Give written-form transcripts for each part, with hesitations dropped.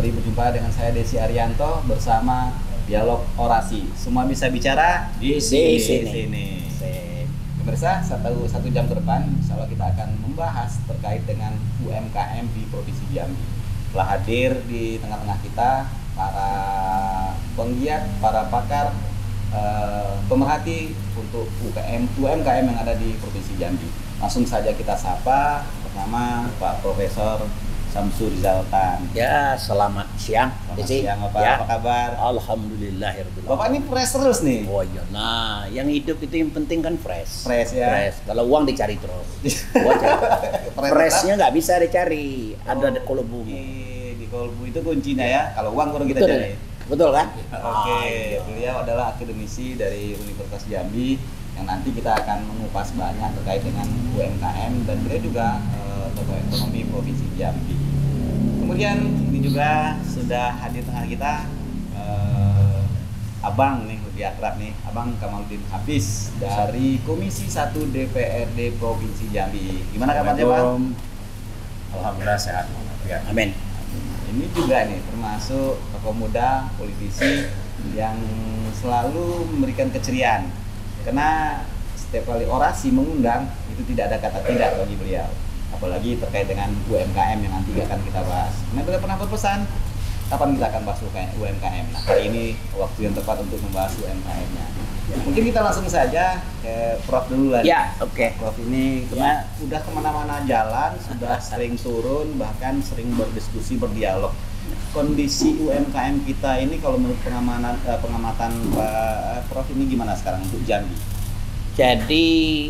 kembali berjumpa dengan saya Desi Arianto bersama Dialog Orasi. Semua bisa bicara di sini. Pemirsa, satu jam ke depan, insya Allah kita akan membahas terkait dengan UMKM di Provinsi Jambi. Telah hadir di tengah-tengah kita para penggiat, para pakar, pemerhati untuk UMKM yang ada di Provinsi Jambi. Langsung saja kita sapa pertama Pak Profesor Samsu Rizal Tan. Ya, selamat siang. Selamat siang, Bapak. Ya. Apa kabar? Alhamdulillahirobbilalamin. Bapak ini fresh terus nih. Oh iya, nah yang hidup itu yang penting kan fresh. Fresh ya. Fresh. Kalau uang dicari terus. Freshnya nggak bisa dicari. Ada di kolbu. Di kolbu itu kuncinya ya. Kalau uang kurang kita Betul, cari. Betul kan? Oke. Iya. Beliau adalah akademisi dari Universitas Jambi yang nanti kita akan mengupas banyak terkait dengan UMKM dan beliau juga tokoh ekonomi Provinsi Jambi. Kemudian ini juga sudah hadir tengah kita Abang nih, lebih akrab nih, Abang Kamaluddin Hafiz dari Komisi 1 DPRD Provinsi Jambi. Gimana kabarnya, Bang? Alhamdulillah sehat. Ya. Amin. Ini juga nih termasuk tokoh muda, politisi yang selalu memberikan keceriaan. Karena setiap kali orasi mengundang itu tidak ada kata tidak bagi beliau. Apalagi terkait dengan UMKM yang nanti akan kita bahas. Nah, beliau pernah berpesan kapan kita akan bahas UMKM. Nah, hari ini waktu yang tepat untuk membahas UMKM-nya. Ya, mungkin kita langsung saja ke Prof dulu lah. Ya, oke. Prof ini karena udah kemana-mana jalan, sudah sering turun, bahkan sering berdiskusi, berdialog. Kondisi UMKM kita ini kalau menurut pengamatan Pak Prof ini gimana sekarang untuk Jambi? Jadi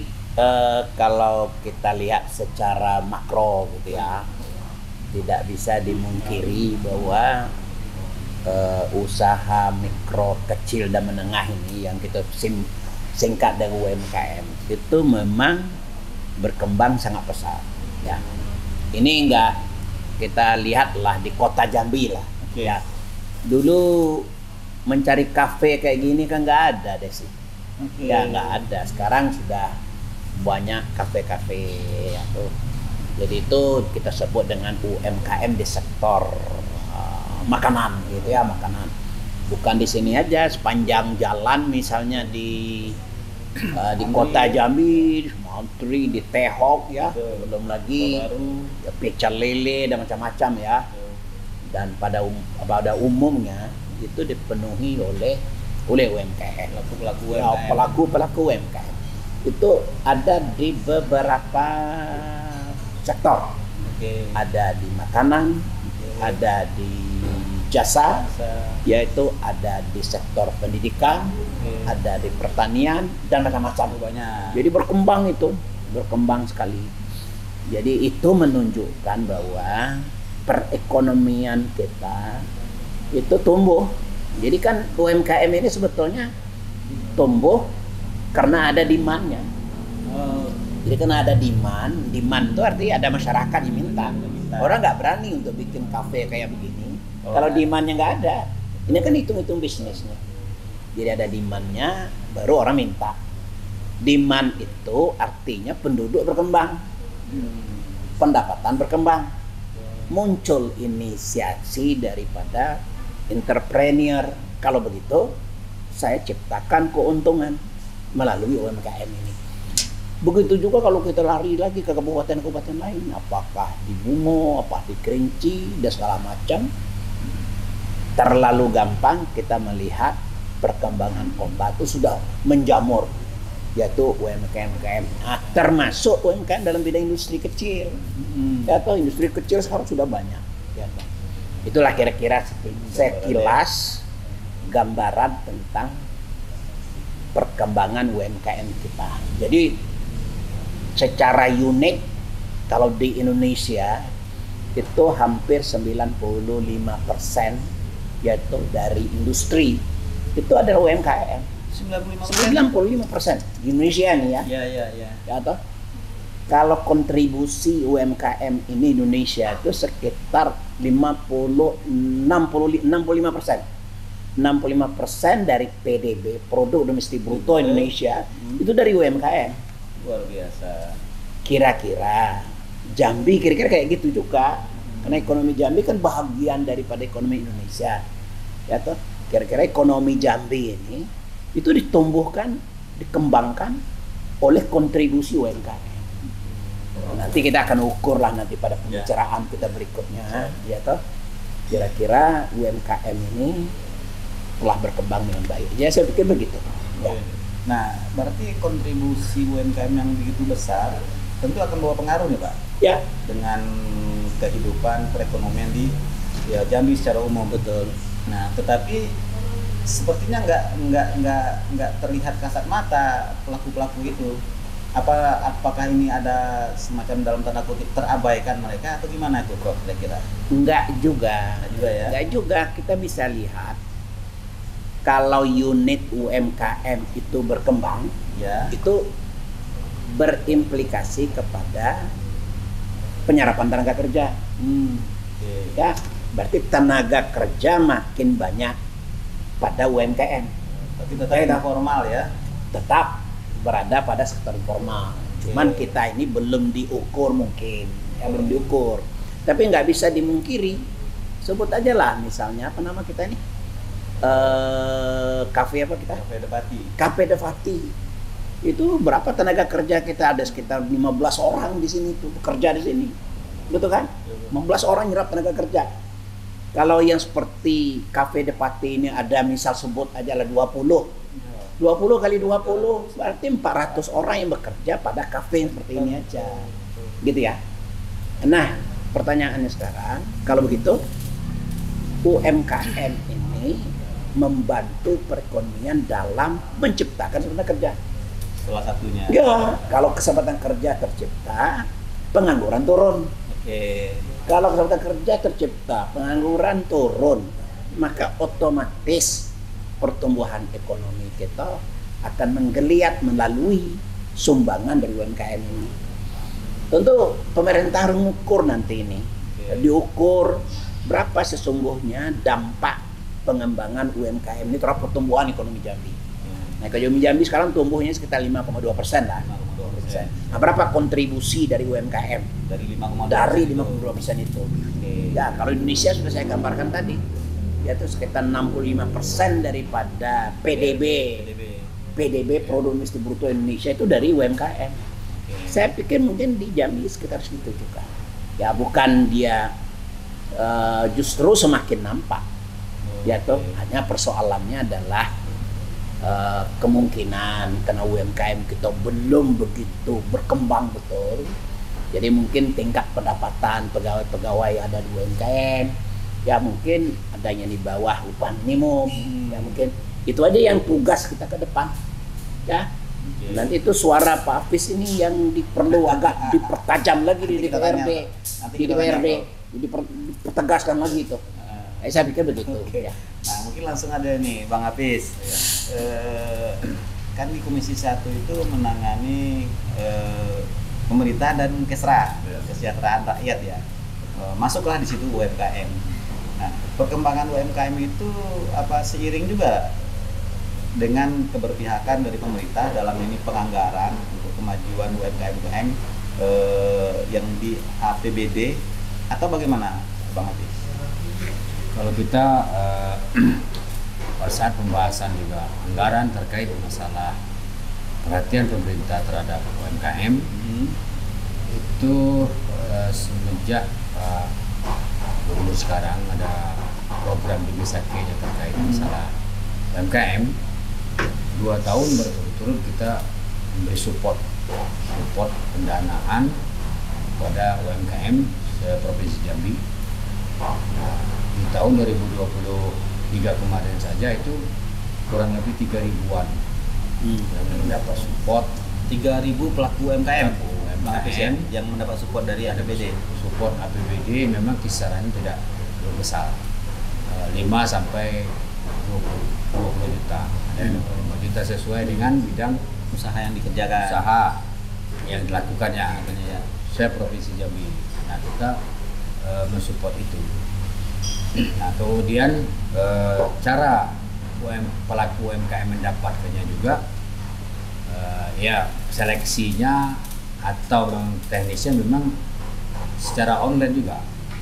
kalau kita lihat secara makro gitu ya, tidak bisa dimungkiri bahwa usaha mikro, kecil dan menengah ini yang kita singkat dengan UMKM itu memang berkembang sangat pesat ya. Ini enggak kita lihatlah di kota Jambi lah. Okay. Ya. Dulu mencari kafe kayak gini kan nggak ada deh sih. Okay. Ya nggak ada. Sekarang sudah banyak kafe-kafe ya tuh. Jadi itu kita sebut dengan UMKM di sektor makanan gitu ya, makanan. Bukan di sini aja, sepanjang jalan misalnya di kota Jambi, Mantri, di Tehok ya, belum lagi ya, pecel lele dan macam-macam ya. Dan pada umumnya itu dipenuhi oleh UMKM, pelaku UMKM. Itu ada di beberapa sektor. Okay. Ada di makanan, ada di jasa, yaitu ada di sektor pendidikan, ada di pertanian dan macam-macam. Banyak. Jadi berkembang sekali. Jadi itu menunjukkan bahwa perekonomian kita itu tumbuh. Jadi kan UMKM ini sebetulnya tumbuh karena ada demand-nya. Jadi karena ada demand itu artinya ada masyarakat yang minta. Orang nggak berani untuk bikin kafe kayak begini. Kalau demand-nya nggak ada, ini kan hitung-hitung bisnisnya. Jadi ada demand-nya, baru orang minta. Demand itu artinya penduduk berkembang, pendapatan berkembang. Muncul inisiasi daripada entrepreneur. Kalau begitu, saya ciptakan keuntungan melalui UMKM ini. Begitu juga kalau kita lari lagi ke kabupaten-kabupaten lain, apakah di Bungo, apakah di Kerinci, dan segala macam. Terlalu gampang kita melihat perkembangan kota itu sudah menjamur, yaitu UMKM. Nah, termasuk UMKM dalam bidang industri kecil. Atau industri kecil sekarang sudah banyak. Ya, itulah kira-kira sekilas gambaran tentang perkembangan UMKM kita. Jadi secara unik kalau di Indonesia itu hampir 95% yaitu dari industri itu adalah UMKM. 95% di Indonesia nih ya. Iya. Ya toh? Kalau kontribusi UMKM ini Indonesia itu sekitar 65%. 65% dari PDB, produk domestik bruto Indonesia itu dari UMKM. Luar biasa. Kira-kira Jambi kira-kira kayak gitu juga. Karena ekonomi Jambi kan bahagian daripada ekonomi Indonesia. Ya toh, kira-kira ekonomi Jambi ini itu ditumbuhkan, dikembangkan oleh kontribusi UMKM. Nanti kita akan ukur lah nanti pada pembicaraan kita berikutnya, ya toh. Kira-kira UMKM ini telah berkembang dengan baik. Ya saya pikir begitu. Ya. Nah, berarti kontribusi UMKM yang begitu besar tentu akan bawa pengaruh nih Pak. Ya. Dengan kehidupan perekonomian di Jambi secara umum. Betul. Nah, tetapi sepertinya nggak terlihat kasat mata pelaku-pelaku itu. Apakah ini ada semacam dalam tanda kutip terabaikan mereka atau gimana itu Prof kira-kira? Enggak juga. Ya. Enggak juga, kita bisa lihat kalau unit UMKM itu berkembang, ya, itu berimplikasi kepada penyerapan tenaga kerja. Okay. Ya, berarti tenaga kerja makin banyak pada UMKM. Tapi tetap formal ya. Tetap berada pada sektor informal. Cuman kita ini belum diukur mungkin, ya belum diukur. Tapi nggak bisa dimungkiri. Sebut aja lah misalnya apa nama kita ini? Kafe apa kita? Kafe De Pati. Kafe De Pati. Itu berapa tenaga kerja kita, ada sekitar 15 orang di sini tuh bekerja di sini. Betul kan? 15 orang nyerap tenaga kerja. Kalau yang seperti Kafe De Pati ini ada misal sebut aja lah 20 kali 20 berarti 400 orang yang bekerja pada kafe yang seperti ini aja, gitu ya. Nah, pertanyaannya sekarang, kalau begitu UMKM ini membantu perekonomian dalam menciptakan kesempatan kerja. Salah satunya. Ya, kalau kesempatan kerja tercipta, pengangguran turun. Oke. Kalau kesempatan kerja tercipta, pengangguran turun, maka otomatis pertumbuhan ekonomi kita akan menggeliat melalui sumbangan dari UMKM ini. Tentu pemerintah harus mengukur nanti ini, diukur berapa sesungguhnya dampak pengembangan UMKM ini terhadap pertumbuhan ekonomi Jambi. Nah, ekonomi Jambi sekarang tumbuhnya sekitar 5,2% lah. 5,2%. Nah, berapa kontribusi dari UMKM? Dari 5,2%. Dari 5,2% itu. Ya, kalau Indonesia sudah saya gambarkan tadi, yaitu sekitar 65% daripada PDB produk domestik bruto Indonesia itu dari UMKM. Saya pikir mungkin di Jambi sekitar situ juga. Ya bukan dia justru semakin nampak. Ya toh hanya persoalannya adalah kemungkinan karena UMKM kita belum begitu berkembang betul. Jadi mungkin tingkat pendapatan pegawai-pegawai ada di UMKM ya mungkin adanya di bawah upah minimum. Ya mungkin itu aja yang tugas kita ke depan. Ya. Nanti itu suara Pak Hafiz ini yang perlu agak dipertajam lagi di DPRD. Di DPRD dipertegaskan lagi itu. Saya pikir begitu. Okay. Ya. Nah mungkin langsung ada nih Bang Hafiz. Kan di Komisi 1 itu menangani pemerintah dan Kesra, kesejahteraan rakyat ya. Masuklah di situ UMKM. Nah, perkembangan UMKM itu seiring juga dengan keberpihakan dari pemerintah dalam ini penganggaran untuk kemajuan UMKM yang di APBD atau bagaimana Bang Hafiz? Kalau kita pada saat pembahasan juga anggaran terkait masalah perhatian pemerintah terhadap UMKM itu semenjak Gubernur sekarang ada program di BSAK yang terkait masalah UMKM 2 tahun berturut-turut kita memberi support pendanaan kepada UMKM se-Provinsi Jambi. Nah, di tahun 2023 kemarin saja itu kurang lebih 3.000-an yang mendapat support. 3.000 pelaku UMKM yang mendapat support dari APBD. Support APBD memang kisarannya tidak terlalu besar, 5 sampai 20 juta. Ada 25 juta sesuai dengan bidang usaha yang dikerjakan. Usaha yang dilakukannya ya. Saya Provinsi Jambi. Nah kita mensupport itu. Nah kemudian cara pelaku UMKM mendapatkannya juga ya seleksinya atau teknisnya memang secara online juga.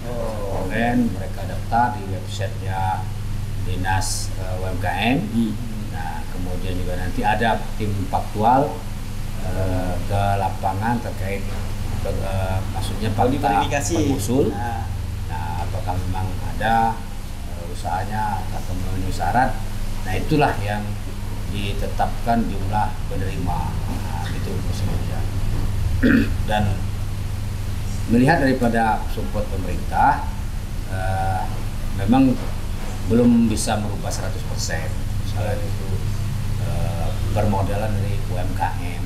Kemudian mereka daftar di websitenya Dinas UMKM. Nah, kemudian juga nanti ada tim faktual ke lapangan terkait maksudnya fakta pengusul. Nah, apakah memang ada usahanya atau memenuhi syarat. Nah, itulah yang ditetapkan jumlah penerima. Nah, itu prosedurnya. Dan melihat daripada support pemerintah, memang belum bisa merubah 100%. Misalnya itu permodalan dari UMKM.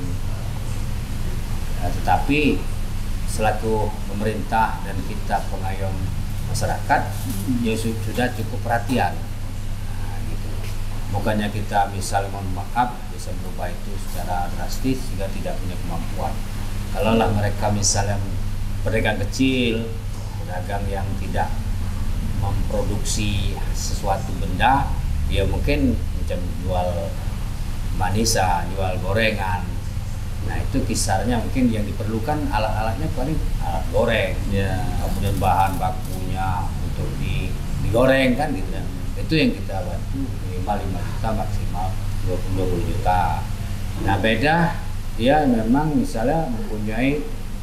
Tetapi selaku pemerintah dan kita pengayom masyarakat, ya sudah cukup perhatian. Nah, gitu. Bukannya kita misalnya mohon maaf bisa merubah itu secara drastis sehingga tidak punya kemampuan. Kalaulah mereka misalnya pedagang kecil, pedagang yang tidak memproduksi sesuatu benda, dia mungkin macam jual manisan, jual gorengan. Nah, itu kisarnya mungkin yang diperlukan alat-alatnya paling alat goreng, kemudian bahan bakunya untuk digoreng kan gitu. Itu yang kita bantu minimal 5 juta, maksimal 20 juta. Nah, beda dia memang misalnya mempunyai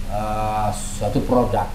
suatu produk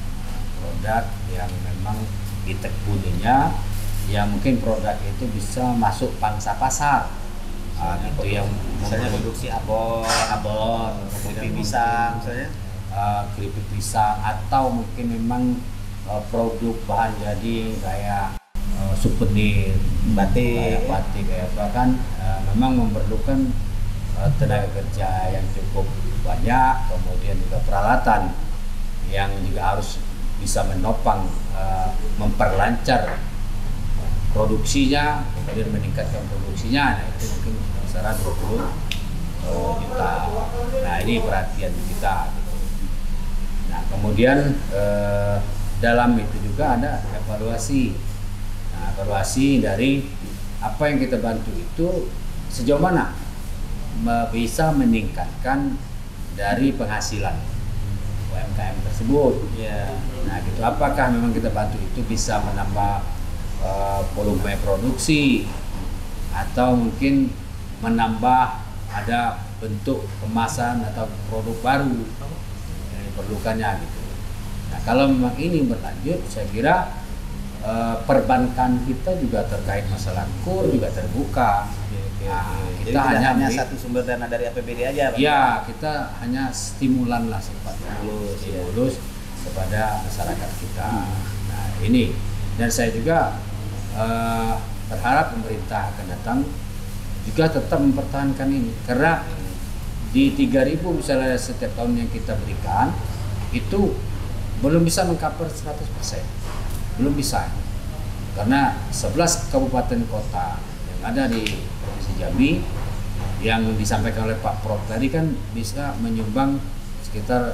yang memang ditekuninya, yang mungkin produk itu bisa masuk pangsa pasar. Gitu, yang misalnya produksi abon, keripik pisang misalnya, keripik pisang, atau mungkin memang produk bahan jadi kayak souvenir, batik kayak apa kan, memang memerlukan tenaga kerja yang cukup banyak, kemudian juga peralatan yang juga harus bisa menopang, memperlancar produksinya, kemudian meningkatkan produksinya. Nah, itu mungkin kisaran 20 juta. Nah, ini perhatian kita gitu. Nah, kemudian dalam itu juga ada evaluasi. Nah, evaluasi dari apa yang kita bantu itu sejauh mana bisa meningkatkan dari penghasilan UMKM tersebut. Nah, gitu, apakah memang kita bantu itu bisa menambah volume produksi, atau mungkin menambah ada bentuk kemasan atau produk baru yang diperlukannya gitu. Nah, kalau memang ini berlanjut, saya kira perbankan kita juga terkait masalah KUR juga terbuka. Nah, kita jadi hanya satu sumber dana dari APBD aja, Pak? Ya, kita hanya stimulan lah sifatnya, stimulus kepada masyarakat kita. Nah, ini, dan saya juga berharap pemerintah akan datang juga tetap mempertahankan ini, karena di 3.000 misalnya setiap tahun yang kita berikan itu belum bisa mengcover 100%, belum bisa, karena 11 kabupaten kota yang ada di Provinsi Jambi yang disampaikan oleh Pak Prof tadi kan bisa menyumbang sekitar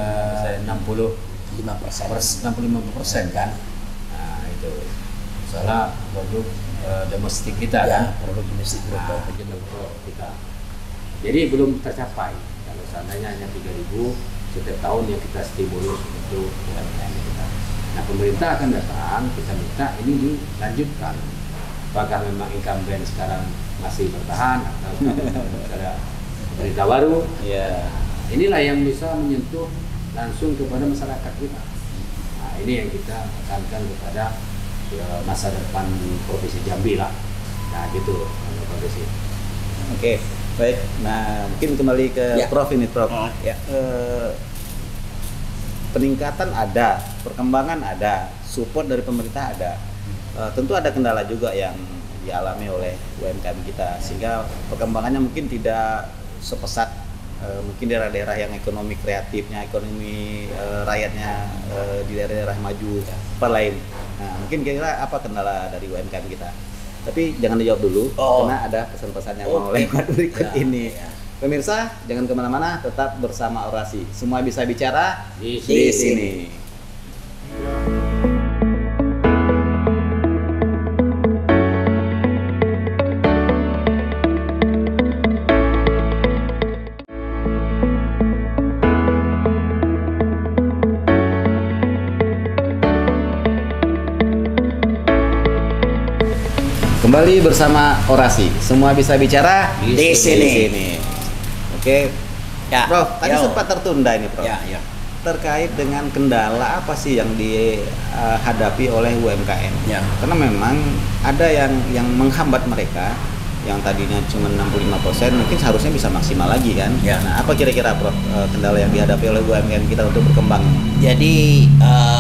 65% kan. Nah, itu salah produk domestik kita kan, produk domestik kita. Jadi belum tercapai. Kalau seandainya hanya 3.000 setiap tahun yang kita stimulus untuk UMKM kita. Nah, pemerintah akan datang, kita minta ini dilanjutkan. Apakah memang incumbent sekarang masih bertahan atau ada pemerintah baru? Inilah yang bisa menyentuh langsung kepada masyarakat kita. Nah, ini yang kita tekankan kepada masa depan Provinsi Jambi lah. Nah, gitu Provinsi. Oke, baik. Nah, mungkin kembali ke Prof ini, Prof. Peningkatan ada, perkembangan ada, support dari pemerintah ada. Tentu ada kendala juga yang dialami oleh UMKM kita, sehingga perkembangannya mungkin tidak sepesat mungkin daerah-daerah yang ekonomi kreatifnya, ekonomi rakyatnya di daerah-daerah maju apa lain. Nah, mungkin kira-kira apa kendala dari UMKM kita? Tapi jangan dijawab dulu, karena ada pesan-pesan yang mau lewat berikut ini. Pemirsa, jangan kemana-mana, tetap bersama Orasi. Semua bisa bicara di sini. Kembali bersama Orasi. Semua bisa bicara Di sini. Oke. Ya, Prof, tadi sempat tertunda ini, Prof. Ya. Terkait dengan kendala apa sih yang dihadapi oleh UMKM? Ya. Karena memang ada yang menghambat mereka, yang tadinya cuma 65%, mungkin seharusnya bisa maksimal lagi kan? Ya. Nah, apa kira-kira, Prof, kendala yang dihadapi oleh UMKM kita untuk berkembang? Jadi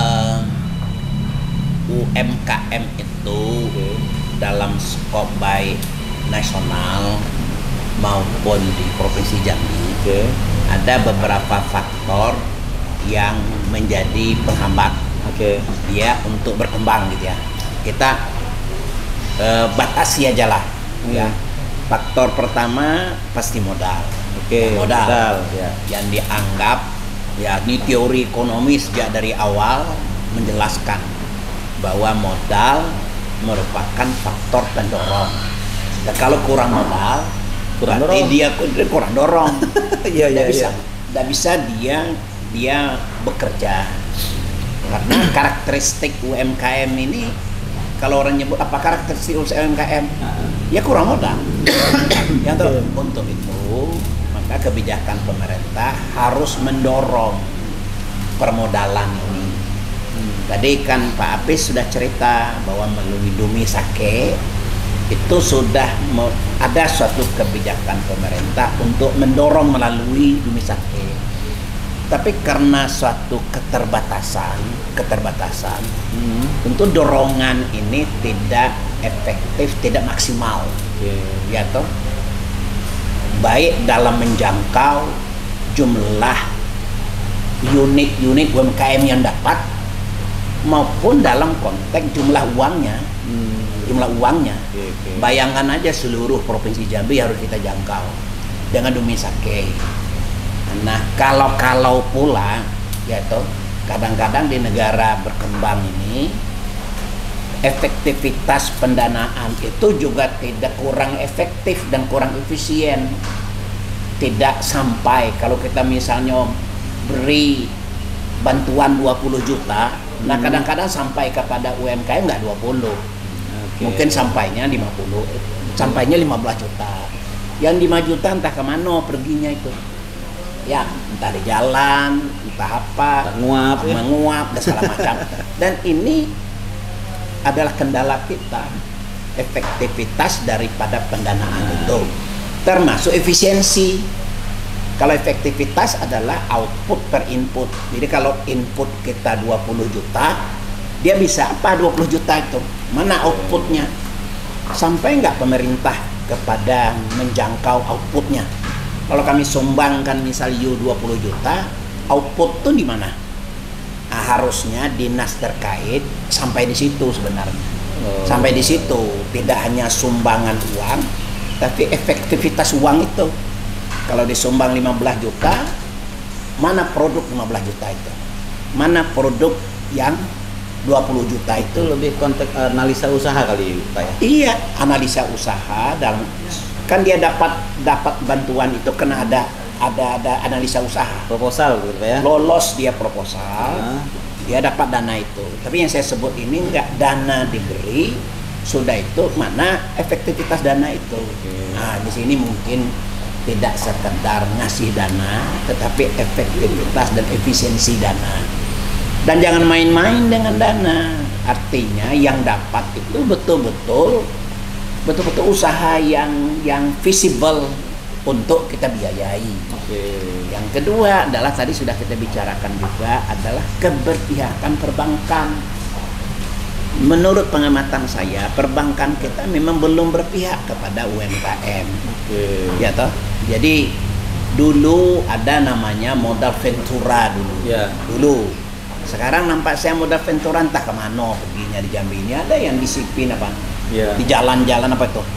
UMKM itu dalam skop baik nasional maupun di Provinsi Jambi ada beberapa faktor yang menjadi penghambat dia untuk berkembang gitu ya. Kita batasi aja lah ya. Faktor pertama pasti modal. Modal ya. Yang dianggap ya, ini teori ekonomi sejak dari awal menjelaskan bahwa modal merupakan faktor pendorong. Dan kalau kurang modal, berarti dia kurang dorong. Tidak bisa dia bekerja. Karena karakteristik UMKM ini, kalau orang nyebut apa karakteristik UMKM, ya kurang modal. Untuk itu maka kebijakan pemerintah harus mendorong permodalan ini. Tadi kan Pak Apis sudah cerita bahwa melalui Dumi Sake itu sudah ada suatu kebijakan pemerintah untuk mendorong melalui Dumi Sake. Tapi karena suatu keterbatasan, tentu dorongan ini tidak efektif, tidak maksimal. Ya toh? Baik dalam menjangkau jumlah unit UMKM yang dapat maupun dalam konteks jumlah uangnya. Bayangkan aja seluruh Provinsi Jambi harus kita jangkau dengan Dumi Sake. Nah, kalau pula ya toh, kadang-kadang di negara berkembang ini efektivitas pendanaan itu juga tidak kurang efektif dan kurang efisien. Tidak sampai kalau kita misalnya beri bantuan 20 juta, nah kadang-kadang sampai kepada UMKM nggak 20. Mungkin sampainya 50, sampainya 15 juta. Yang 5 juta entah kemana perginya itu. Ya, entah di jalan, entah apa, menguap dan segala macam. Dan ini adalah kendala kita, efektivitas daripada pendanaan itu, termasuk efisiensi. Kalau efektivitas adalah output per input. Jadi kalau input kita 20 juta, dia bisa apa 20 juta itu? Mana outputnya? Sampai nggak pemerintah kepada menjangkau outputnya? Kalau kami sumbangkan misalnya 20 juta, output tuh di mana? Nah, harusnya dinas terkait sampai di situ sebenarnya. Sampai di situ, tidak hanya sumbangan uang, tapi efektivitas uang itu. Kalau disumbang 15 juta, mana produk 15 juta itu? Mana produk yang 20 juta itu? Lebih konteks analisa usaha kali, Pak ya? Iya, analisa usaha, dan kan dia dapat bantuan itu kena ada analisa usaha. Proposal gitu Pak ya? Lolos dia proposal, dia dapat dana itu. Tapi yang saya sebut ini enggak dana diberi, sudah itu mana efektivitas dana itu. Nah, di sini mungkin tidak sekedar ngasih dana, tetapi efektivitas dan efisiensi dana. Dan jangan main-main dengan dana. Artinya yang dapat itu betul-betul usaha yang visible untuk kita biayai. Yang kedua adalah tadi sudah kita bicarakan juga adalah keberpihakan perbankan. Menurut pengamatan saya, perbankan kita memang belum berpihak kepada UMKM. Ya toh? Jadi dulu ada namanya modal ventura dulu. Dulu. Sekarang nampak saya modal ventura entah kemana perginya di Jambi ini. Ada yang disipin apa? Di jalan-jalan apa itu?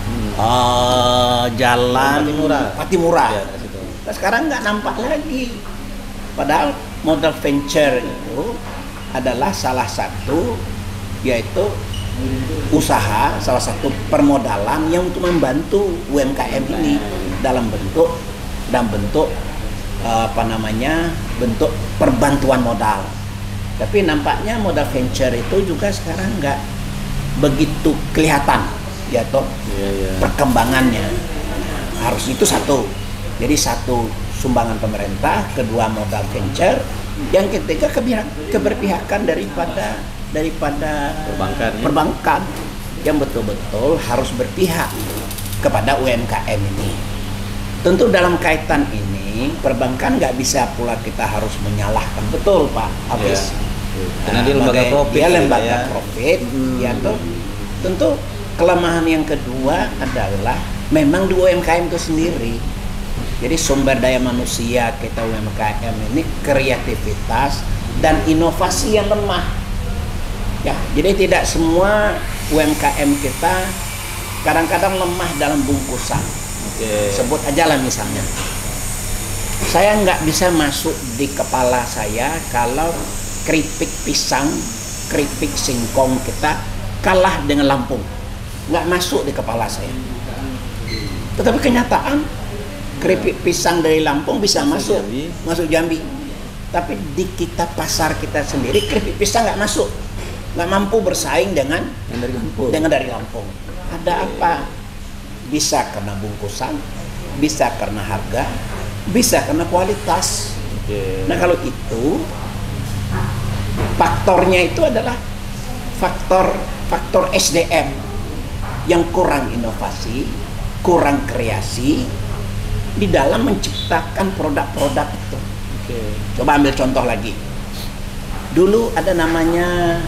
Jalan Patimura. Nah, sekarang nggak nampak lagi. Padahal modal venture itu adalah salah satu, yaitu usaha, salah satu permodalan yang untuk membantu UMKM ini dalam bentuk bentuk perbantuan modal. Tapi nampaknya modal venture itu juga sekarang nggak begitu kelihatan ya toh, perkembangannya harus itu satu. Jadi satu, sumbangan pemerintah, kedua modal venture, yang ketiga keberpihakan daripada perbankan yang betul-betul harus berpihak kepada UMKM ini. Tentu dalam kaitan ini perbankan nggak bisa pula kita harus menyalahkan, betul Pak Hafiz. Karena dia lembaga profit. Dia lembaga profit, ya toh. Tentu kelemahan yang kedua adalah memang di UMKM itu sendiri. Jadi sumber daya manusia kita UMKM ini kreativitas dan inovasi yang lemah. Ya, jadi tidak semua UMKM kita kadang-kadang lemah dalam bungkusan. Sebut aja lah misalnya. Saya nggak bisa masuk di kepala saya kalau keripik pisang, keripik singkong kita kalah dengan Lampung. Nggak masuk di kepala saya. Tetapi kenyataan keripik pisang dari Lampung bisa masuk Jambi. Tapi di kita pasar kita sendiri keripik pisang nggak masuk, nggak mampu bersaing dengan dari Lampung. Ada apa? Bisa karena bungkusan, bisa karena harga, bisa karena kualitas. Nah kalau itu faktornya itu adalah faktor SDM yang kurang inovasi, kurang kreasi di dalam menciptakan produk-produk itu. Coba ambil contoh lagi. Dulu ada namanya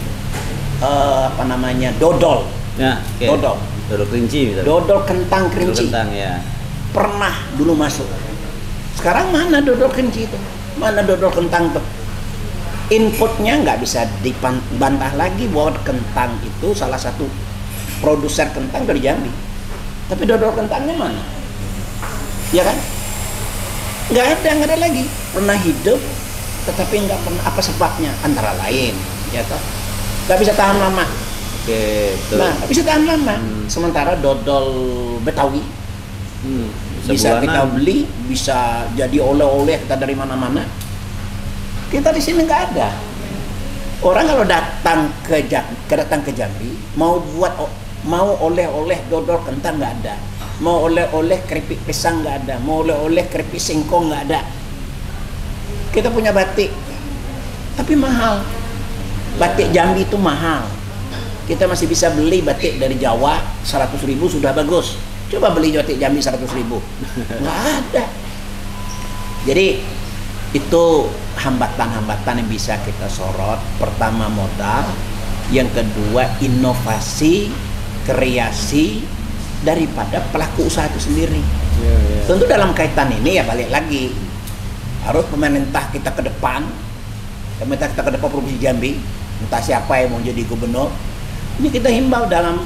dodol. Ya, dodol kerinci misalnya. Dodol kentang kerinci. Dodol kentang ya. Pernah dulu masuk. Sekarang mana dodol kerinci itu? Mana dodol kentang tuh? Inputnya nggak bisa dibantah lagi bahwa kentang itu salah satu produser kentang dari Jambi. Tapi dodol kentangnya mana? Ya kan? Nggak ada lagi. Pernah hidup, tetapi nggak pernah apa sebabnya? Antara lain, ya toh, nggak bisa tahan lama. Nah, nggak bisa tahan lama. Sementara dodol Betawi bisa kita beli, bisa jadi oleh-oleh kita dari mana-mana. Kita di sini nggak ada. Orang kalau datang ke Jambi mau oleh-oleh dodol kentang nggak ada. Mau oleh-oleh keripik pisang nggak ada, mau oleh-oleh keripik singkong nggak ada. Kita punya batik, tapi mahal. Batik Jambi itu mahal. Kita masih bisa beli batik dari Jawa 100.000 sudah bagus. Coba beli batik Jambi 100.000, nggak ada. Jadi itu hambatan-hambatan yang bisa kita sorot. Pertama modal, yang kedua inovasi, kreasi daripada pelaku usaha itu sendiri. Tentu dalam kaitan ini ya balik lagi harus pemerintah kita ke depan, Provinsi Jambi, entah siapa yang mau jadi gubernur. Ini kita himbau dalam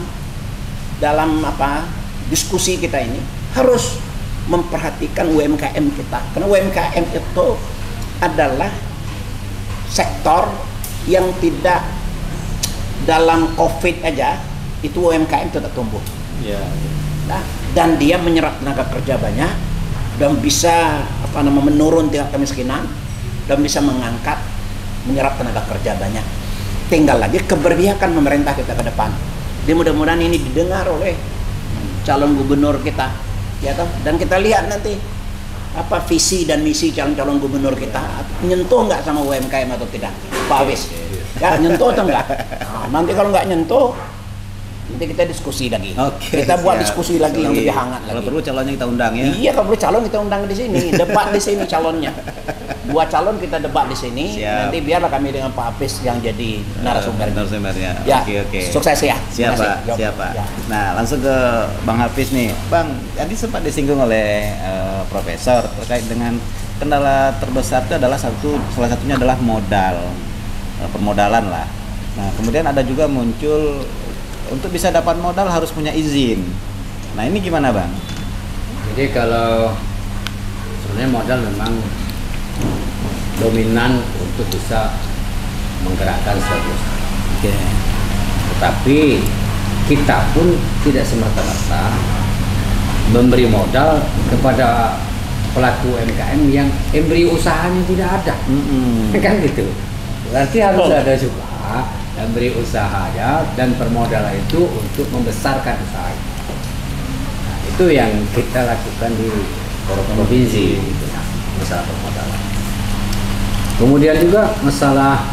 diskusi kita ini harus memperhatikan UMKM kita, karena UMKM itu adalah sektor yang tidak dalam COVID aja itu UMKM tidak tumbuh. Nah, dan dia menyerap tenaga kerja banyak dan bisa menurun tingkat kemiskinan dan bisa menyerap tenaga kerja banyak. Tinggal lagi keberpihakan pemerintah kita ke depan. Jadi mudah-mudahan ini didengar oleh calon gubernur kita, ya toh. Dan kita lihat nanti apa visi dan misi calon-calon gubernur kita, nyentuh nggak sama UMKM atau tidak, Pak Hafiz? Ya nyentuh atau enggak? Nah, nanti kalau nggak nyentuh, nanti kita diskusi lagi. Kita buat diskusi lagi yang lebih hangat lagi. Kalau perlu calonnya kita undang ya. Iya, kalau perlu calon kita undang di sini, debat di sini calonnya. Dua calon kita debat di sini. Siap. Nanti biarlah kami dengan Pak Hafiz yang jadi narasumbernya. Ya. Oke. Sukses ya. Siapa? Ya. Nah, langsung ke Bang Hafiz nih. Bang, tadi sempat disinggung oleh Profesor terkait dengan kendala terbesar itu adalah salah satunya adalah modal, permodalan lah. Nah, kemudian ada juga muncul untuk bisa dapat modal harus punya izin. Nah, ini gimana, Bang? Jadi kalau sebenarnya modal memang dominan untuk bisa menggerakkan suatu usaha. Tetapi kita pun tidak semata-mata memberi modal kepada pelaku UMKM yang embrio usahanya tidak ada. Kan gitu. Berarti harus ada juga memberi usahanya dan permodalan itu untuk membesarkan usaha. Nah, itu yang kita lakukan di provinsi, gitu, nah, masalah permodalan. Kemudian juga masalah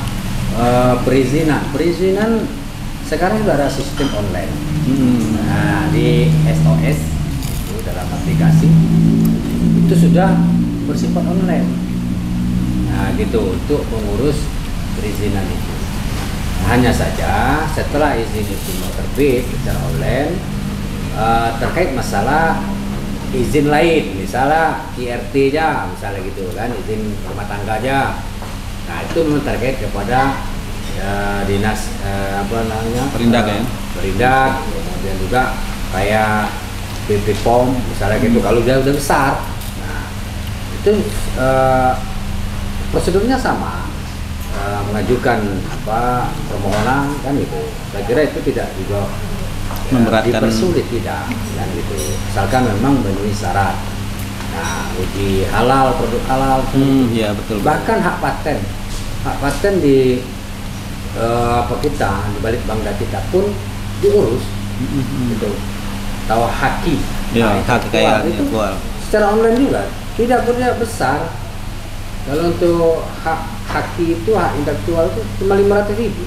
perizinan sekarang juga ada sistem online. Nah, di SOS itu dalam aplikasi itu sudah bersifat online. Nah, gitu untuk mengurus perizinan itu. Hanya saja setelah izin itu terbit secara online, terkait masalah izin lain, misalnya IRT-nya, misalnya gitu kan, izin rumah tangga aja. Nah, itu memang terkait kepada dinas Perindak ya. Perindak, kemudian juga kayak BP POM, misalnya gitu. Kalau dia udah besar, nah itu prosedurnya sama. Mengajukan permohonan kan gitu. Saya kira itu tidak juga memberatkan, dipersulit, tidak kan gitu. Asalkan memang memenuhi syarat. Nah, uji halal, produk halal, ya betul. bahkan hak paten di kita di balik bangga kita pun diurus gitu. Tahu haki, Ya, hak kekayaan itu intelektual. secara online juga tidak punya besar. Kalau untuk haki itu, hak intelektual itu cuma 500.000.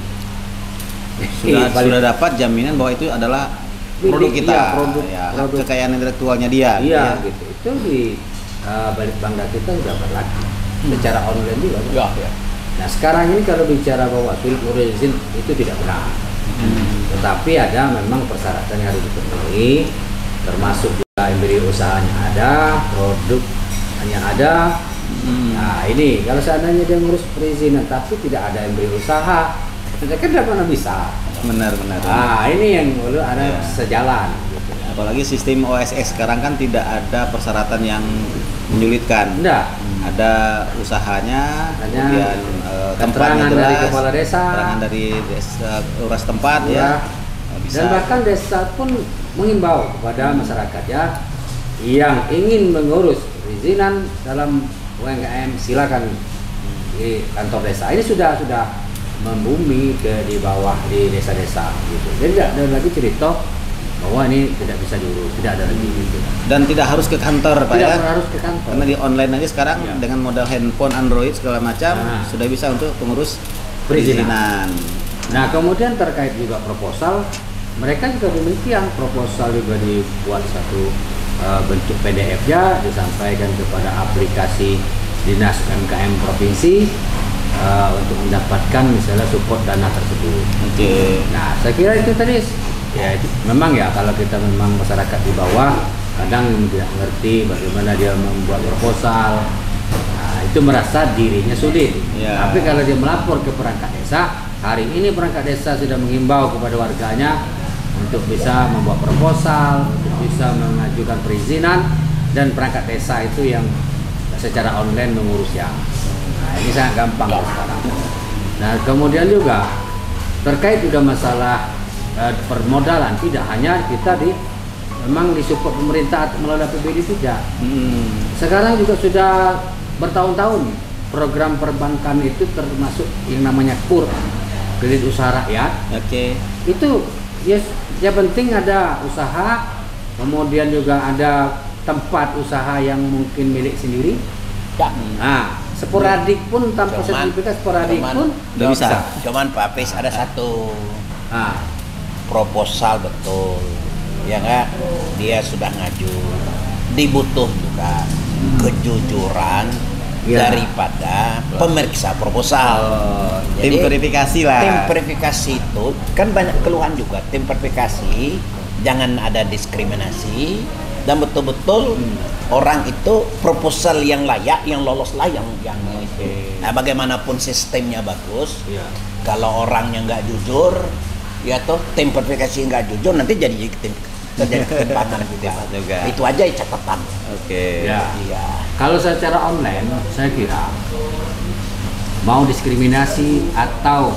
Sudah dapat jaminan bahwa itu adalah produk Milik, kita, iya, produk kekayaan intelektualnya dia. Iya, ya. gitu. Itu di balik bangga kita sudah berlaku secara online juga. Ya. Nah, sekarang ini kalau bicara bahwa sulit mengurus izin itu tidak benar. Tetapi ada memang persyaratan yang harus dipenuhi, termasuk juga embrio usahanya ada, produk hanya ada. Nah, ini kalau seandainya dia ngurus perizinan tapi tidak ada embrio usaha, mereka tidak pernah bisa. Benar. Nah, ini yang perlu ada Ya. sejalan. Gitu. Apalagi sistem OSS sekarang kan tidak ada persyaratan yang menyulitkan. Enggak. Ada usahanya, Hanya kemudian tempatnya keterangan jelas, dari kepala desa, keterangan dari desa, lurah tempat ya. ya. Dan bahkan desa pun mengimbau kepada masyarakat ya yang ingin mengurus perizinan dalam UMKM silakan di kantor desa. Ini sudah membumi di bawah di desa-desa gitu. Jadi tidak ada lagi cerita bahwa ini tidak bisa diurus, tidak ada lagi gitu. Dan tidak harus ke kantor Pak Tidak ya. harus ke kantor. Karena di online aja sekarang Ya. dengan modal handphone, Android segala macam Nah. sudah bisa untuk pengurus Perizinan. perizinan. Nah, kemudian terkait juga proposal, mereka juga demikian, proposal juga dibuat satu bentuk PDF-nya, disampaikan kepada aplikasi Dinas UMKM Provinsi untuk mendapatkan misalnya support dana tersebut. Oke. Nah, saya kira itu tadi ya memang ya kalau kita memang masyarakat di bawah kadang tidak mengerti bagaimana dia membuat proposal. Nah, itu merasa dirinya sulit. Ya. Tapi kalau dia melapor ke perangkat desa, hari ini perangkat desa sudah mengimbau kepada warganya untuk bisa membuat proposal, untuk bisa mengajukan perizinan, dan perangkat desa itu yang secara online mengurusnya. Nah, ini sangat gampang sekarang. Nah, kemudian juga terkait juga masalah permodalan, tidak hanya kita memang disupport pemerintah melalui APBD tidak. Sekarang juga sudah bertahun-tahun program perbankan itu termasuk yang namanya KUR, kredit usaha rakyat. Oke. Itu ya penting ada usaha, kemudian juga ada tempat usaha yang mungkin milik sendiri. Ya. Nah, sporadik pun tanpa sertifikat sporadik pun Udah bisa. Cuman Pak Pis ada satu nah, proposal betul, ya nggak? Dia sudah ngaju, dibutuhkan kejujuran Ya. daripada pemeriksa proposal. Tim verifikasi lah. Tim verifikasi itu kan banyak keluhan juga. Tim verifikasi jangan ada diskriminasi dan betul-betul orang itu proposal yang layak, yang lolos lah yang Nah, bagaimanapun sistemnya bagus, ya. kalau orangnya nggak jujur, ya toh tim verifikasi nggak jujur nanti jadi terjadi ketimpangan juga. Itu aja catatan. Oke. Ya. Iya. Kalau secara online, saya kira mau diskriminasi atau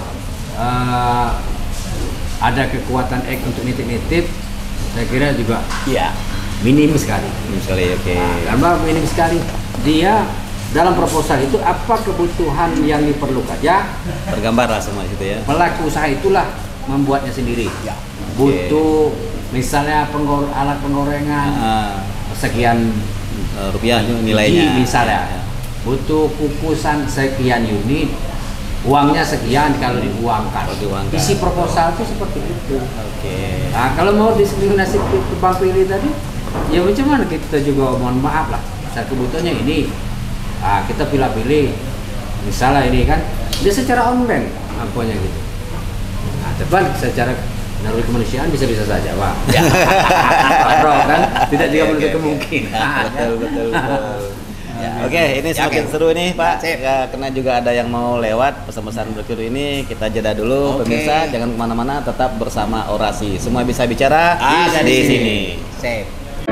ada kekuatan X untuk nitip-nitip, saya kira juga Iya. minim sekali. Sekali oke. Karena minim sekali. Dia dalam proposal itu apa kebutuhan yang diperlukan ya, Tergambar lah semua itu ya. pelaku usaha itulah membuatnya sendiri ya. Butuh misalnya alat penggorengan sekian Rupiah nilainya. misalnya, butuh kukusan sekian unit, uangnya sekian kalau diuangkan. Isi proposal itu seperti itu. Oke. Nah, kalau mau diskriminasi Bang Pilih tadi, ya macam mana kita juga mohon maaf lah. Saya kebutuhannya ini, kita pilih-pilih. Misalnya ini kan, dia secara online apanya gitu. Nah, teman secara naluri kemanusiaan bisa-bisa saja, Pak. Ya. Kan tidak juga menutup kemungkinan. Betul. Oke, ini semakin seru nih Pak. Ya, karena juga ada yang mau lewat pesan-pesan berikut ini, kita jeda dulu. Pemirsa jangan kemana-mana, tetap bersama Orasi. Semua bisa bicara di sini. Sip.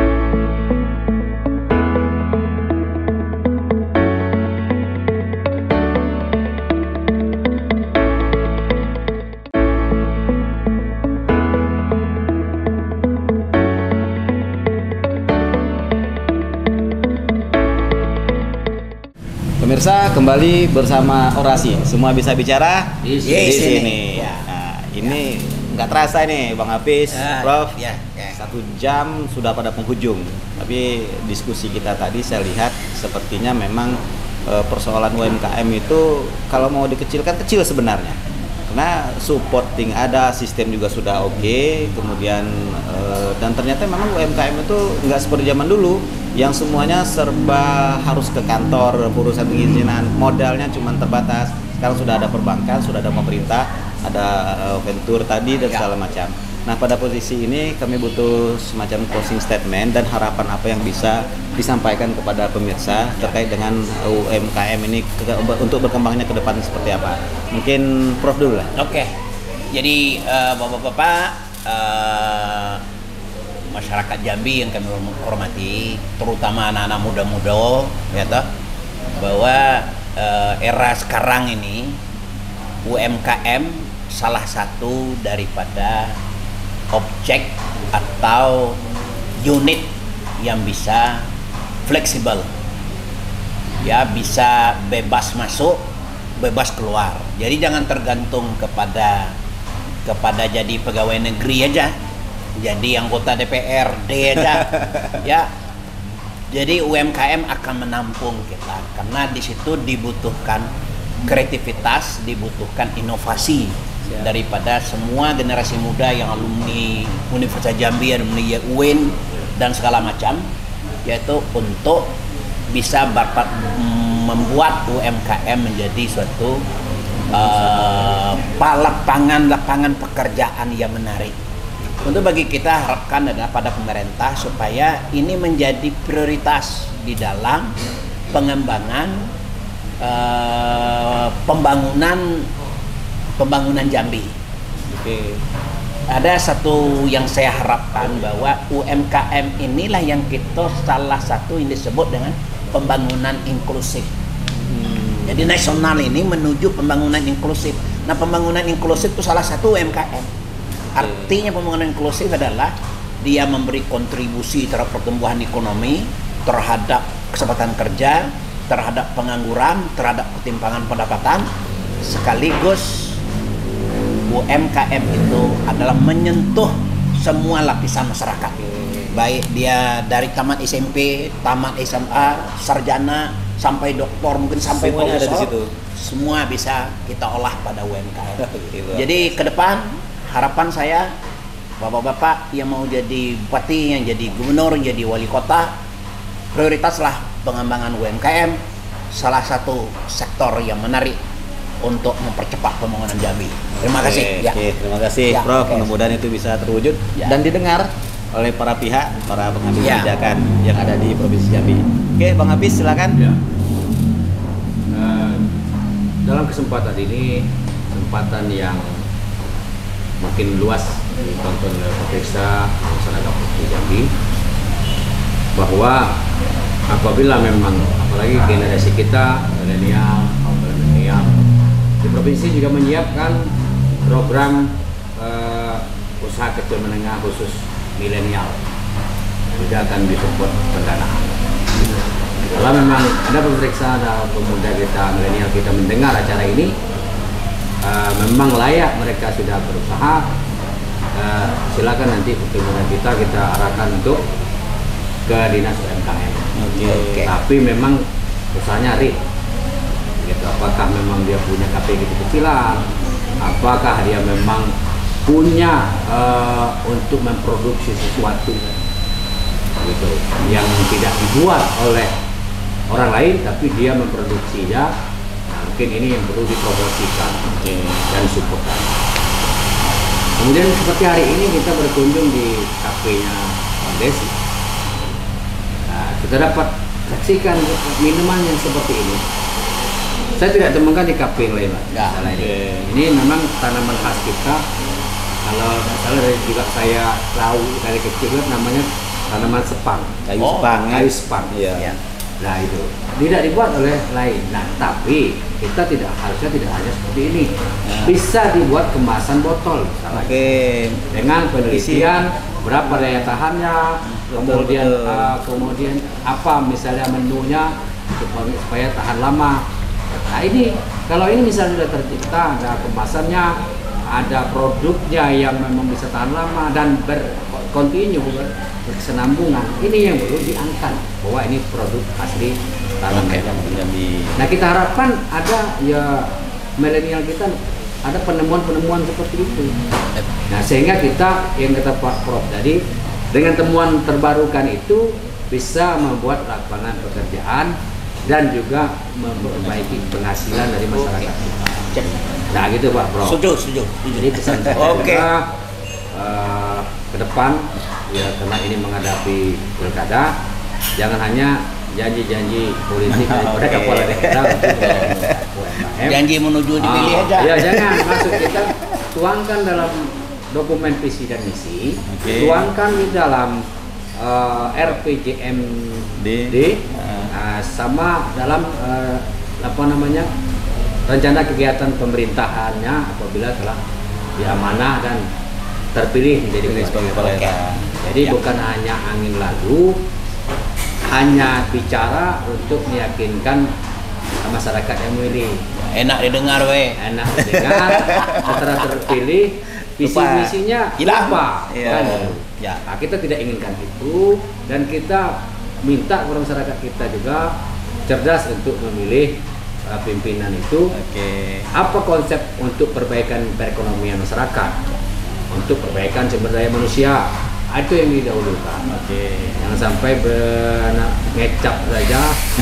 Pemirsa kembali bersama Orasi. Semua bisa bicara Di sini. Ya. Nah, ini nggak terasa nih Bang Hafiz, Prof. Ya. 1 jam sudah pada penghujung. Tapi diskusi kita tadi saya lihat sepertinya memang persoalan UMKM itu kalau mau dikecilkan kecil sebenarnya. Karena supporting ada, sistem juga sudah oke, kemudian dan ternyata memang UMKM itu nggak seperti zaman dulu yang semuanya serba harus ke kantor, urusan perizinan, modalnya cuma terbatas. Sekarang sudah ada perbankan, sudah ada pemerintah, ada venture tadi dan segala macam. Nah, pada posisi ini kami butuh semacam closing statement dan harapan apa yang bisa disampaikan kepada pemirsa terkait dengan UMKM ini untuk berkembangnya ke depan seperti apa. Mungkin Prof dulu lah. Oke. Jadi Bapak-bapak, masyarakat Jambi yang kami hormati, terutama anak-anak muda-muda, ya toh, bahwa era sekarang ini UMKM salah satu daripada objek atau unit yang bisa fleksibel, ya, bisa bebas masuk, bebas keluar. Jadi jangan tergantung kepada jadi pegawai negeri aja, jadi anggota DPRD aja, ya. Jadi UMKM akan menampung kita karena di situ dibutuhkan kreativitas, dibutuhkan inovasi daripada semua generasi muda yang alumni Universitas Jambi, alumni UIN dan segala macam, yaitu untuk bisa membuat UMKM menjadi suatu lapangan pekerjaan yang menarik. Untuk bagi kita harapkan adalah pada pemerintah supaya ini menjadi prioritas di dalam pengembangan pembangunan Jambi. Oke. Ada satu yang saya harapkan bahwa UMKM inilah yang kita salah satu yang disebut dengan pembangunan inklusif. Jadi nasional ini menuju pembangunan inklusif. Nah, pembangunan inklusif itu salah satu UMKM. Artinya pembangunan inklusif adalah dia memberi kontribusi terhadap pertumbuhan ekonomi, terhadap kesempatan kerja, terhadap pengangguran, terhadap ketimpangan pendapatan, sekaligus UMKM itu adalah menyentuh semua lapisan masyarakat. Baik dia dari tamat SMP, tamat SMA, sarjana, sampai doktor, mungkin sampai semuanya ada di situ. Semua bisa kita olah pada UMKM. Jadi ke depan harapan saya, bapak-bapak yang mau jadi bupati, yang jadi gubernur, yang jadi wali kota, prioritaslah pengembangan UMKM, salah satu sektor yang menarik untuk mempercepat pembangunan Jambi. Terima kasih. Terima kasih, Prof. Mudah-mudahan itu bisa terwujud dan didengar oleh para pihak, para pengambil kebijakan yang ada di Provinsi Jambi. Oke, Bang Hafiz silakan. Ya. Dalam kesempatan ini, kesempatan yang makin luas ditonton oleh pemirsa masyarakat Provinsi Jambi, bahwa apabila memang apalagi generasi kita milenial di provinsi juga menyiapkan program usaha kecil menengah khusus milenial, juga akan disupport pendanaan. Kalau memang ada pemeriksa ada pemuda kita, milenial kita mendengar acara ini, memang layak mereka sudah berusaha, silakan nanti pertemuan kita arahkan untuk ke dinas UMKM. Oke. Tapi memang usahanya RIT. Gitu. Apakah memang dia punya KP kecil-kecilan? Apakah dia memang punya untuk memproduksi sesuatu gitu yang tidak dibuat oleh orang lain tapi dia memproduksinya. Nah, mungkin ini yang perlu dipromosikan dan support. Kemudian seperti hari ini kita berkunjung di kafenya Bang Desi. Nah, kita dapat saksikan minuman yang seperti ini. Saya tidak temukan di kafe yang lain, Pak. Ini memang tanaman khas kita. Kalau tidak salah dari juga saya tahu dari kecil namanya tanaman sepang. Kayu sepang. Kayu sepang. Iya. Nah itu tidak dibuat oleh lain. Nah tapi kita harusnya tidak hanya seperti ini. Bisa dibuat kemasan botol misalnya. Dengan penelitian berapa daya tahannya, kemudian apa misalnya menunya supaya tahan lama. Nah ini kalau ini misalnya sudah tercipta, ada kemasannya, ada produknya yang memang bisa tahan lama dan berkesinambungan, ini yang perlu diangkat bahwa ini produk asli tanaman Jambi. Nah kita harapkan ada ya milenial kita ada penemuan-penemuan seperti itu. Nah sehingga kita yang kata Pak Prof tadi dengan temuan terbarukan itu bisa membuat lapangan pekerjaan dan juga memperbaiki penghasilan dari masyarakat kita. Nah gitu Pak Prof. Setuju. Jadi pesan saya juga ke depan ya karena ini menghadapi pilkada, jangan hanya janji-janji politik daripada kepala daerah untuk UMKM. Janji menuju dipilih aja. Ya jangan, maksud kita tuangkan dalam dokumen visi dan misi, tuangkan di dalam RPJMD, sama dalam rencana kegiatan pemerintahannya apabila telah diamanah dan terpilih menjadi kepala daerah. Jadi bukan hanya angin lalu, hanya bicara untuk meyakinkan masyarakat yang memilih. Enak didengar Enak didengar, setelah terpilih visi misinya lupa. Kan? Nah, kita tidak inginkan itu dan kita minta kepada masyarakat kita juga cerdas untuk memilih pimpinan itu. Apa konsep untuk perbaikan perekonomian masyarakat, untuk perbaikan sumber daya manusia, itu yang didahulukan. Jangan sampai ngecap saja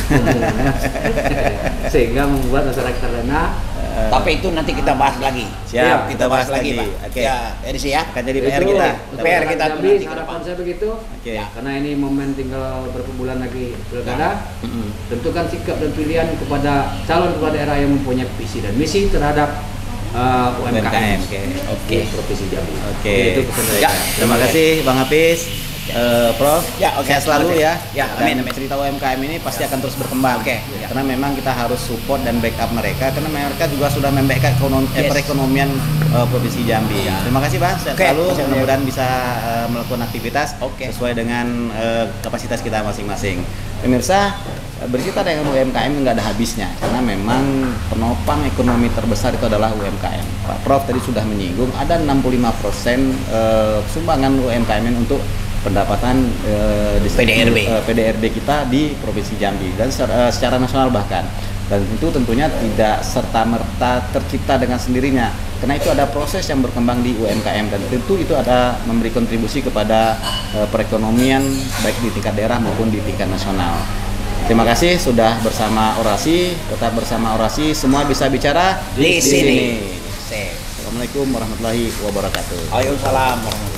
sehingga membuat masyarakat terlena. Tapi itu nanti kita bahas lagi. Siap, kita bahas lagi, Pak. Oke. Ya, Erisi ya. Akan jadi PR kita. PR kita Jambi, nanti ke harapan depan. saya begitu. Ya, karena ini momen tinggal beberapa bulan lagi pilkada. Tentukan sikap dan pilihan kepada calon kepala daerah yang mempunyai visi dan misi terhadap UMKM. Provinsi Jambi. Itu pesan saya. Terima kasih Bang Hafiz. Prof, sehat selalu ya. Amin. Cerita UMKM ini pasti akan terus berkembang. Karena memang kita harus support dan backup mereka karena mereka juga sudah membackup perekonomian Provinsi Jambi. Terima kasih Bang, sehat selalu. Mudah-mudahan bisa melakukan aktivitas sesuai dengan kapasitas kita masing-masing. Pemirsa, bercerita dengan UMKM nggak ada habisnya karena memang penopang ekonomi terbesar itu adalah UMKM. Pak Prof tadi sudah menyinggung ada 65% sumbangan UMKM untuk pendapatan PDRB kita di Provinsi Jambi dan secara nasional bahkan. Dan itu tentunya tidak serta-merta tercipta dengan sendirinya karena itu ada proses yang berkembang di UMKM dan tentu itu ada memberi kontribusi kepada perekonomian baik di tingkat daerah maupun di tingkat nasional. Terima kasih sudah bersama Orasi, tetap bersama Orasi, semua bisa bicara di sini. Assalamualaikum warahmatullahi wabarakatuh. Waalaikumsalam warahmatullahi wabarakatuh.